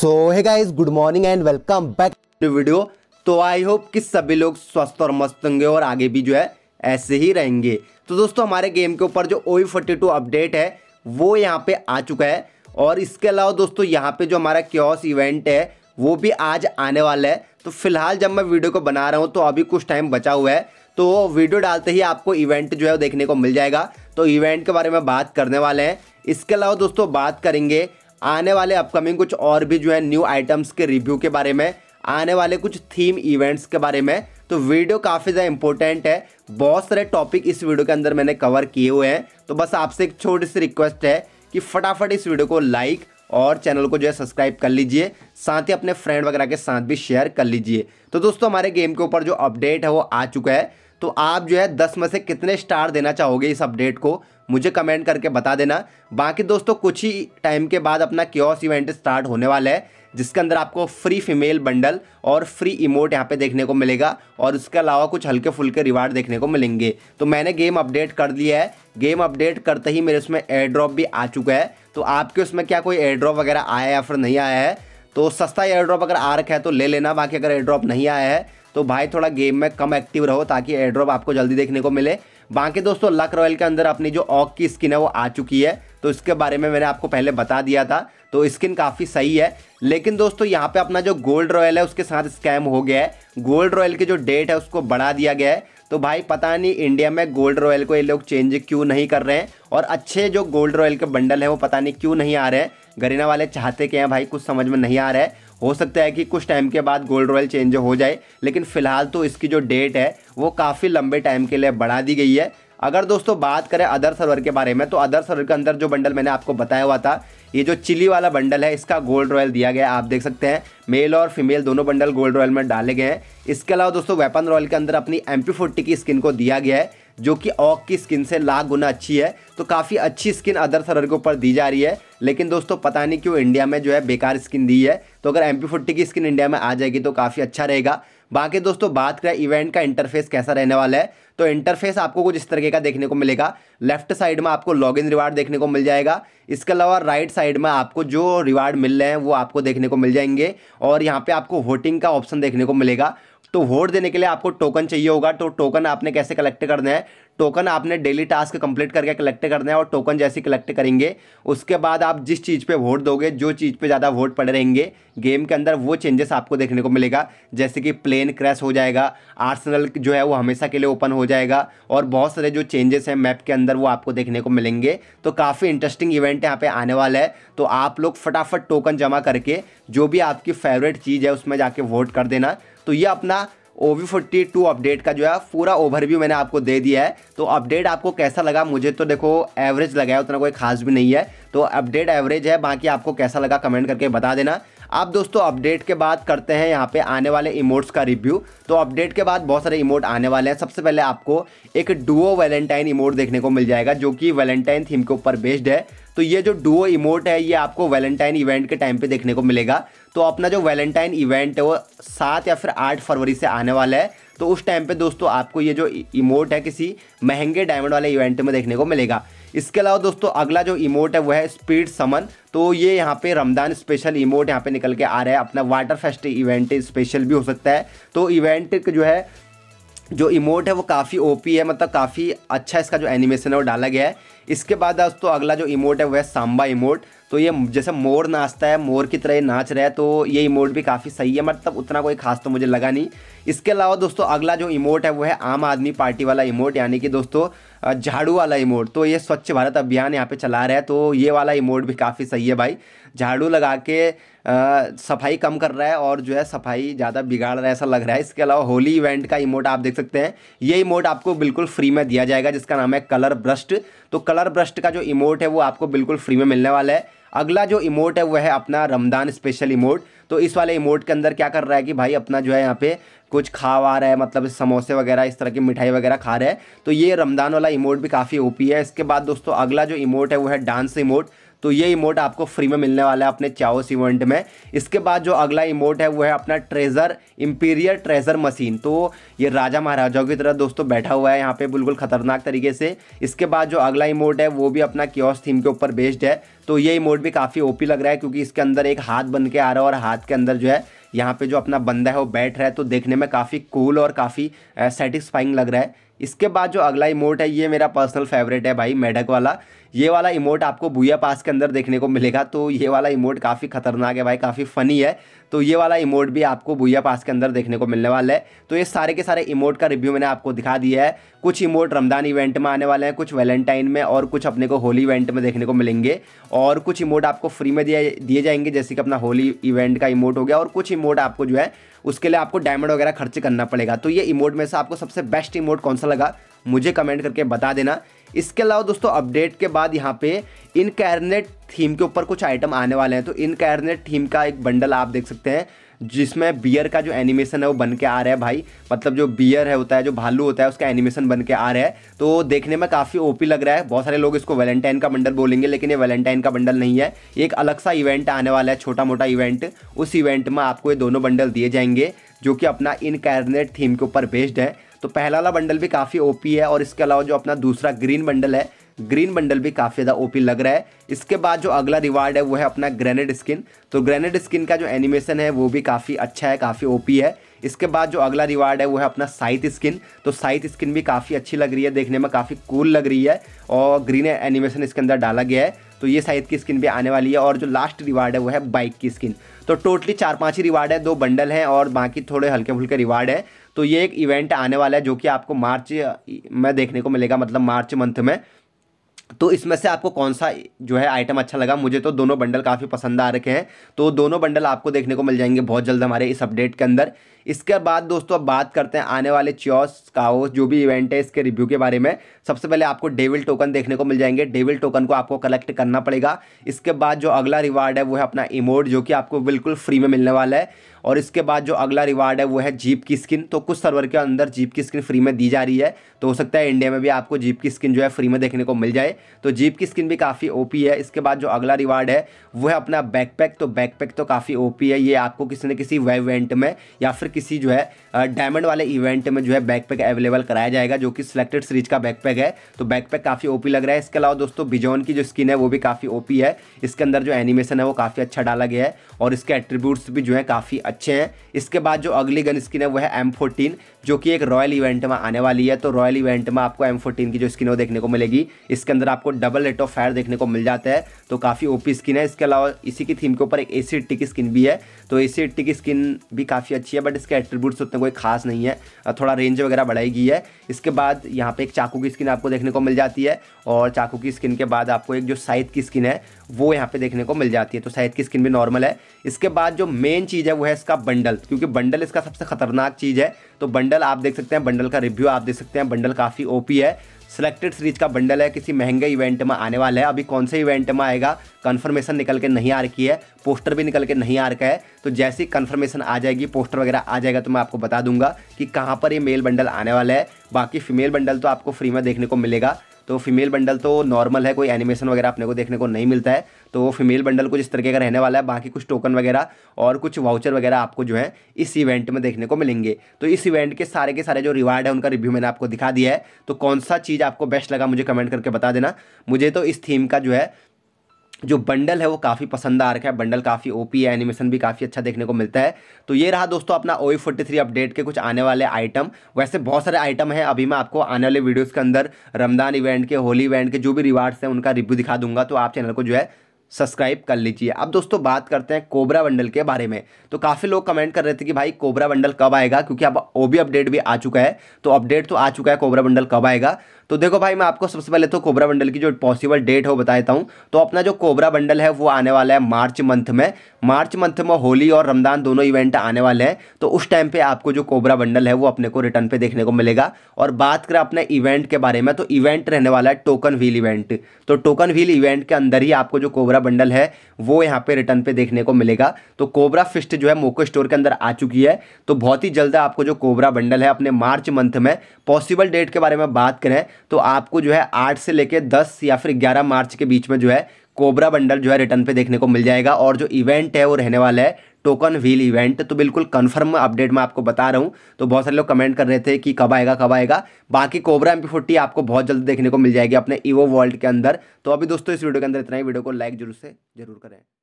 So hey guys, good morning and welcome back to video. तो I hope कि सभी लोग स्वस्थ और मस्त होंगे और आगे भी जो है ऐसे ही रहेंगे। तो दोस्तों, हमारे गेम के ऊपर जो OE42 अपडेट है वो यहाँ पे आ चुका है। और इसके अलावा दोस्तों, यहाँ पे जो हमारा क्योस इवेंट है वो भी आज आने वाला है। तो फिलहाल जब मैं वीडियो को बना रहा हूँ तो अभी कुछ टाइम बचा हुआ है, तो वीडियो डालते ही आपको इवेंट जो है वो देखने को मिल जाएगा। तो इवेंट के बारे में बात करने वाले हैं। इसके अलावा दोस्तों, बात करेंगे आने वाले अपकमिंग कुछ और भी जो है न्यू आइटम्स के रिव्यू के बारे में, आने वाले कुछ थीम इवेंट्स के बारे में। तो वीडियो काफ़ी ज़्यादा इंपॉर्टेंट है, बहुत सारे टॉपिक इस वीडियो के अंदर मैंने कवर किए हुए हैं। तो बस आपसे एक छोटी सी रिक्वेस्ट है कि फटाफट इस वीडियो को लाइक और चैनल को जो है सब्सक्राइब कर लीजिए, साथ ही अपने फ्रेंड वगैरह के साथ भी शेयर कर लीजिए। तो दोस्तों, हमारे गेम के ऊपर जो अपडेट है वो आ चुका है। तो आप जो है 10 में से कितने स्टार देना चाहोगे इस अपडेट को, मुझे कमेंट करके बता देना। बाकी दोस्तों, कुछ ही टाइम के बाद अपना क्योस इवेंट स्टार्ट होने वाला है, जिसके अंदर आपको फ्री फीमेल बंडल और फ्री इमोट यहाँ पे देखने को मिलेगा, और उसके अलावा कुछ हल्के फुल्के रिवार्ड देखने को मिलेंगे। तो मैंने गेम अपडेट कर दिया है, गेम अपडेट करते ही मेरे उसमें एयर ड्रॉप भी आ चुका है। तो आपके उसमें क्या कोई एयर ड्रॉप वगैरह आया है या फिर नहीं आया है? तो सस्ता एयर ड्रॉप अगर आ रखा है तो ले लेना, बाकी अगर एयर ड्रॉप नहीं आया है तो भाई थोड़ा गेम में कम एक्टिव रहो ताकि एयर ड्रॉप आपको जल्दी देखने को मिले। बाकी दोस्तों, लक रॉयल के अंदर अपनी जो ऑक की स्किन है वो आ चुकी है, तो इसके बारे में मैंने आपको पहले बता दिया था। तो स्किन काफ़ी सही है, लेकिन दोस्तों यहाँ पे अपना जो गोल्ड रॉयल है उसके साथ स्कैम हो गया है। गोल्ड रॉयल की जो डेट है उसको बढ़ा दिया गया है। तो भाई पता नहीं इंडिया में गोल्ड रॉयल को ये लोग चेंज क्यों नहीं कर रहे हैं, और अच्छे जो गोल्ड रॉयल के बंडल हैं वो पता नहीं क्यों नहीं आ रहे हैं। गरीना वाले चाहते क्या हैं भाई, कुछ समझ में नहीं आ रहा है। हो सकता है कि कुछ टाइम के बाद गोल्ड रॉयल चेंज हो जाए, लेकिन फिलहाल तो इसकी जो डेट है वो काफ़ी लंबे टाइम के लिए बढ़ा दी गई है। अगर दोस्तों बात करें अदर सर्वर के बारे में, तो अदर सर्वर के अंदर जो बंडल मैंने आपको बताया हुआ था, ये जो चिली वाला बंडल है इसका गोल्ड रॉयल दिया गया है। आप देख सकते हैं मेल और फीमेल दोनों बंडल गोल्ड रॉयल में डाले गए हैं। इसके अलावा दोस्तों, वेपन रॉयल के अंदर अपनी MP40 की स्किन को दिया गया है, जो कि ऑक की स्किन से लाख गुना अच्छी है। तो काफ़ी अच्छी स्किन अदर सर्वर के ऊपर दी जा रही है, लेकिन दोस्तों पता नहीं क्यों इंडिया में जो है बेकार स्किन दी है। तो अगर MP40 की स्किन इंडिया में आ जाएगी तो काफ़ी अच्छा रहेगा। बाकी दोस्तों, बात करें इवेंट का इंटरफेस कैसा रहने वाला है, तो इंटरफेस आपको कुछ इस तरीके का देखने को मिलेगा। लेफ्ट साइड में आपको लॉगिन रिवार्ड देखने को मिल जाएगा। इसके अलावा राइट साइड में आपको जो रिवार्ड मिल रहे हैं वो आपको देखने को मिल जाएंगे, और यहाँ पे आपको वोटिंग का ऑप्शन देखने को मिलेगा। तो वोट देने के लिए आपको टोकन चाहिए होगा। तो टोकन आपने कैसे कलेक्ट करना है, टोकन आपने डेली टास्क कंप्लीट करके कलेक्ट करना है, और टोकन जैसे कलेक्ट करेंगे उसके बाद आप जिस चीज़ पे वोट दोगे, जो चीज़ पे ज़्यादा वोट पड़े रहेंगे गेम के अंदर, वो चेंजेस आपको देखने को मिलेगा। जैसे कि प्लेन क्रैश हो जाएगा, आर्सेनल जो है वो हमेशा के लिए ओपन हो जाएगा, और बहुत सारे जो चेंजेस हैं मैप के अंदर वो आपको देखने को मिलेंगे। तो काफ़ी इंटरेस्टिंग इवेंट यहाँ पे आने वाला है। तो आप लोग फटाफट टोकन जमा करके जो भी आपकी फेवरेट चीज़ है उसमें जाके वोट कर देना। तो ये अपना OE42 अपडेट का जो है पूरा ओवरव्यू मैंने आपको दे दिया है। तो अपडेट आपको कैसा लगा? मुझे तो देखो एवरेज लगा है, उतना कोई खास भी नहीं है। तो अपडेट एवरेज है, बाकी आपको कैसा लगा कमेंट करके बता देना। अब दोस्तों, अपडेट के बाद करते हैं यहाँ पे आने वाले इमोट्स का रिव्यू। तो अपडेट के बाद बहुत सारे इमोट आने वाले हैं। सबसे पहले आपको एक डुओ वैलेंटाइन इमोट देखने को मिल जाएगा, जो कि वैलेंटाइन थीम के ऊपर बेस्ड है। तो ये जो डुओ इमोट है ये आपको वैलेंटाइन इवेंट के टाइम पे देखने को मिलेगा। तो अपना जो वैलेंटाइन इवेंट है वो 7 या फिर 8 फरवरी से आने वाला है। तो उस टाइम पे दोस्तों आपको ये जो इमोट है किसी महंगे डायमंड वाले इवेंट में देखने को मिलेगा। इसके अलावा दोस्तों, अगला जो इमोट है वो है स्पीड समन। तो ये यहाँ पे रमदान स्पेशल इमोट यहाँ पे निकल के आ रहा है। अपना वाटर फेस्ट इवेंट स्पेशल भी हो सकता है। तो इवेंट जो है जो इमोट है वो काफ़ी OP है, मतलब काफ़ी अच्छा इसका जो एनिमेशन है वो डाला गया है। इसके बाद दोस्तों, अगला जो इमोट है वो है सांबा इमोट। तो ये जैसे मोर नाचता है, मोर की तरह नाच रहा है, तो ये इमोट भी काफ़ी सही है, मतलब उतना कोई खास तो मुझे लगा नहीं। इसके अलावा दोस्तों, अगला जो इमोट है वो है आम आदमी पार्टी वाला इमोट, यानी कि दोस्तों झाड़ू वाला इमोट। तो ये स्वच्छ भारत अभियान यहाँ पे चला रहा है, तो ये वाला इमोट भी काफ़ी सही है भाई। झाड़ू लगा के सफाई कम कर रहा है और जो है सफाई ज़्यादा बिगाड़ रहा है, ऐसा लग रहा है। इसके अलावा होली इवेंट का इमोट आप देख सकते हैं, ये इमोट आपको बिल्कुल फ्री में दिया जाएगा, जिसका नाम है कलर ब्रस्ट। तो कलर ब्रस्ट का जो इमोट है वो आपको बिल्कुल फ्री में मिलने वाला है। अगला जो इमोट है वो है अपना रमदान स्पेशल इमोट। तो इस वाले इमोट के अंदर क्या कर रहा है कि भाई अपना जो है यहाँ पे कुछ खा आ रहा है, मतलब समोसे वगैरह इस तरह की मिठाई वगैरह खा रहा है। तो ये रमदान वाला इमोट भी काफ़ी OP है। इसके बाद दोस्तों, अगला जो इमोट है वो है डांस इमोट। तो ये इमोट आपको फ्री में मिलने वाला है अपने चाओस इवेंट में। इसके बाद जो अगला इमोट है वो है अपना ट्रेजर इंपीरियल ट्रेजर मशीन। तो ये राजा महाराजाओं की तरह दोस्तों बैठा हुआ है यहाँ पे बिल्कुल खतरनाक तरीके से। इसके बाद जो अगला इमोट है वो भी अपना कियोस थीम के ऊपर बेस्ड है। तो ये इमोट भी काफ़ी ओपी लग रहा है क्योंकि इसके अंदर एक हाथ बन के आ रहा है और हाथ के अंदर जो है यहाँ पे जो अपना बंदा है वो बैठ रहा है। तो देखने में काफ़ी कूल और काफ़ी सेटिस्फाइंग लग रहा है। इसके बाद जो अगला इमोट है ये मेरा पर्सनल फेवरेट है भाई, मेढक वाला। ये वाला इमोट आपको बूया पास के अंदर देखने को मिलेगा। तो ये वाला इमोट काफ़ी खतरनाक है भाई, काफ़ी फ़नी है। तो ये वाला इमोट भी आपको बूया पास के अंदर देखने को मिलने वाला है। तो ये सारे के सारे इमोट का रिव्यू मैंने आपको दिखा दिया है। कुछ इमोट रमदान इवेंट में आने वाले हैं, कुछ वैलेंटाइन में, और कुछ अपने को होली इवेंट में देखने को मिलेंगे। और कुछ इमोट आपको फ्री में दिए जाएंगे, जैसे कि अपना होली इवेंट का इमोट हो गया। और कुछ इमोट आपको जो है उसके लिए आपको डायमंड वगैरह खर्च करना पड़ेगा। तो ये इमोट में से आपको सबसे बेस्ट इमोट कौन सा लगा मुझे कमेंट करके बता देना। इसके अलावा दोस्तों अपडेट के बाद यहाँ पे इनकैर्नेट थीम के ऊपर कुछ आइटम आने वाले हैं। तो इनकैर्नेट थीम का एक बंडल आप देख सकते हैं जिसमें बियर का जो एनिमेशन है वो बन के आ रहा है भाई। मतलब जो बियर है होता है, जो भालू होता है, उसका एनिमेशन बन के आ रहा है। तो देखने में काफ़ी ओपी लग रहा है। बहुत सारे लोग इसको वैलेंटाइन का बंडल बोलेंगे, लेकिन ये वैलेंटाइन का बंडल नहीं है। एक अलग सा इवेंट आने वाला है, छोटा मोटा इवेंट। उस इवेंट में आपको ये दोनों बंडल दिए जाएंगे जो कि अपना इनकैर्नेट थीम के ऊपर बेस्ड है। तो पहला वाला बंडल भी काफ़ी ओपी है और इसके अलावा जो अपना दूसरा ग्रीन बंडल है, ग्रीन बंडल भी काफ़ी ज़्यादा ओपी लग रहा है। इसके बाद जो अगला रिवार्ड है वो है अपना ग्रेनेड स्किन। तो ग्रेनेड स्किन का जो एनिमेशन है वो भी काफ़ी अच्छा है, काफ़ी ओपी है। इसके बाद जो अगला रिवार्ड है वो है अपना साइथ स्किन। तो साइथ स्किन भी काफ़ी अच्छी लग रही है, देखने में काफ़ी कूल लग रही है और ग्रीन एनिमेशन इसके अंदर डाला गया है। तो ये साइथ की स्किन भी आने वाली है। और जो लास्ट रिवार्ड है वो है बाइक की स्किन। तो टोटली 4-5 ही रिवार्ड है, 2 बंडल हैं और बाकी थोड़े हल्के फुल्के रिवार्ड है। तो ये एक इवेंट आने वाला है जो कि आपको मार्च में देखने को मिलेगा, मतलब मार्च मंथ में। तो इसमें से आपको कौन सा जो है आइटम अच्छा लगा? मुझे तो दोनों बंडल काफ़ी पसंद आ रखे हैं। तो दोनों बंडल आपको देखने को मिल जाएंगे बहुत जल्द हमारे इस अपडेट के अंदर। इसके बाद दोस्तों अब बात करते हैं आने वाले चाओस काओस जो भी इवेंट है इसके रिव्यू के बारे में। सबसे पहले आपको डेविल टोकन देखने को मिल जाएंगे। डेविल टोकन को आपको कलेक्ट करना पड़ेगा। इसके बाद जो अगला रिवार्ड है वो है अपना इमोट जो कि आपको बिल्कुल फ्री में मिलने वाला है। और इसके बाद जो अगला रिवार्ड है वो है जीप की स्किन। तो कुछ सर्वर के अंदर जीप की स्किन फ्री में दी जा रही है, तो हो सकता है इंडिया में भी आपको जीप की स्किन जो है फ्री में देखने को मिल जाए। तो जीप की स्किन भी काफ़ी ओपी है। इसके बाद जो अगला रिवार्ड है वो है अपना बैकपैक। तो बैकपैक तो काफ़ी ओपी है। ये आपको किसी न किसी वेब इवेंट में या फिर किसी जो है डायमंड वाले इवेंट में जो है बैकपैक अवेलेबल कराया जाएगा, जो कि सिलेक्टेड सीरीज का बैकपैक है। तो बैकपैक काफ़ी ओपी लग रहा है। इसके अलावा दोस्तों बिजॉन की जो स्किन है वो भी काफ़ी ओपी है। इसके अंदर जो एनिमेशन है वो काफ़ी अच्छा डाला गया है और इसके एट्रीब्यूट्स भी जो है काफ़ी अच्छे हैं। इसके बाद जो अगली गन स्किन है वो है M14 जो कि एक रॉयल इवेंट में आने वाली है। तो रॉयल इवेंट में आपको M14 की जो स्किन है वो देखने को मिलेगी। इसके अंदर आपको डबल रेट ऑफ फायर देखने को मिल जाता है, तो काफ़ी ओपी स्किन है। इसके अलावा इसी की थीम के ऊपर एक AC80 की स्किन भी है। तो AC80 की स्किन भी काफ़ी अच्छी है, बट इसके एट्रीब्यूट्स उतने कोई खास नहीं है, थोड़ा रेंज वगैरह बढ़ाई गई है। इसके बाद यहाँ पे एक चाकू की स्किन आपको देखने को मिल जाती है और चाकू की स्किन के बाद आपको एक जो साइथ की स्किन है वो यहाँ पे देखने को मिल जाती है। तो साइथ की स्किन भी नॉर्मल है। इसके बाद जो मेन चीज़ है वो है इसका बंडल, क्योंकि बंडल इसका सबसे खतरनाक चीज़ है। तो बंडल आप देख सकते हैं, बंडल का रिव्यू आप देख सकते हैं। बंडल काफ़ी ओपी है, सिलेक्टेड सीरीज का बंडल है, किसी महंगे इवेंट में आने वाला है। अभी कौन से इवेंट में आएगा कंफर्मेशन निकल के नहीं आ रखी है, पोस्टर भी निकल के नहीं आ रखा है। तो जैसी कंफर्मेशन आ जाएगी, पोस्टर वगैरह आ जाएगा, तो मैं आपको बता दूंगा कि कहाँ पर ये मेल बंडल आने वाला है। बाकी फीमेल बंडल तो आपको फ्री में देखने को मिलेगा। तो फीमेल बंडल तो नॉर्मल है, कोई एनिमेशन वगैरह अपने को देखने को नहीं मिलता है। तो फीमेल बंडल कुछ इस तरीके का रहने वाला है। बाकी कुछ टोकन वगैरह और कुछ वाउचर वगैरह आपको जो है इस इवेंट में देखने को मिलेंगे। तो इस इवेंट के सारे जो रिवार्ड है उनका रिव्यू मैंने आपको दिखा दिया है। तो कौन सा चीज़ आपको बेस्ट लगा मुझे कमेंट करके बता देना। मुझे तो इस थीम का जो है जो बंडल है वो काफ़ी पसंद आ रखा है। बंडल काफ़ी ओपी है, एनिमेशन भी काफ़ी अच्छा देखने को मिलता है। तो ये रहा दोस्तों अपना OE43 अपडेट के कुछ आने वाले आइटम। वैसे बहुत सारे आइटम हैं, अभी मैं आपको आने वाले वीडियोस के अंदर रमदान इवेंट के, होली इवेंट के जो भी रिवार्ड्स हैं उनका रिव्यू दिखा दूंगा। तो आप चैनल को जो है सब्सक्राइब कर लीजिए। अब दोस्तों बात करते हैं कोबरा बंडल के बारे में। तो काफ़ी लोग कमेंट कर रहे थे कि भाई कोबरा बंडल कब आएगा, क्योंकि अब OB अपडेट भी आ चुका है। तो अपडेट तो आ चुका है, कोबरा बंडल कब आएगा? तो देखो भाई, मैं आपको सबसे पहले तो कोबरा बंडल की जो पॉसिबल डेट हो बता देता हूँ। तो अपना जो कोबरा बंडल है वो आने वाला है मार्च मंथ में। मार्च मंथ में होली और रमदान दोनों इवेंट आने वाले हैं। तो उस टाइम पे आपको जो कोबरा बंडल है वो अपने को रिटर्न पे देखने को मिलेगा। और बात करें अपने इवेंट के बारे में, तो इवेंट रहने वाला है टोकन व्हील इवेंट। तो टोकन व्हील इवेंट के अंदर ही आपको जो कोबरा बंडल है वो यहाँ पे रिटर्न पे देखने को मिलेगा। तो कोबरा फिस्ट जो है मोको स्टोर के अंदर आ चुकी है। तो बहुत ही जल्द आपको जो कोबरा बंडल है अपने मार्च मंथ में, पॉसिबल डेट के बारे में बात करें तो आपको जो है 8 से लेकर 10 या फिर 11 मार्च के बीच में जो है कोबरा बंडल जो है रिटर्न पे देखने को मिल जाएगा। और जो इवेंट है वो रहने वाला है टोकन व्हील इवेंट। तो बिल्कुल कंफर्म अपडेट मैं आपको बता रहा हूँ। तो बहुत सारे लोग कमेंट कर रहे थे कि कब आएगा कब आएगा। बाकी कोबरा MP40 आपको बहुत जल्द देखने को मिल जाएगी अपने ईवो वर्ल्ड के अंदर। तो अभी दोस्तों इस वीडियो के अंदर इतना ही। वीडियो को लाइक जरूर करें।